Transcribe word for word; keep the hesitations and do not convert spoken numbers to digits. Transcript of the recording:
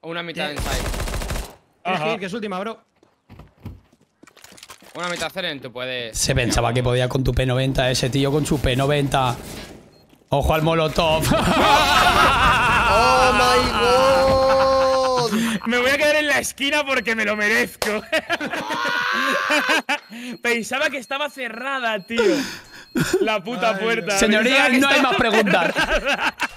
Una mitad en side. Ajá. Que es última, bro. Una mitad Ceren, tú puedes. Se pensaba que podía con tu P noventa, ese tío con su P noventa. Ojo al molotov. ¡Oh, my God! Me voy a quedar en la esquina porque me lo merezco. Pensaba que estaba cerrada, tío. La puta Ay, puerta. Señorías, Pensaba que no hay estaba más preguntas. cerrada.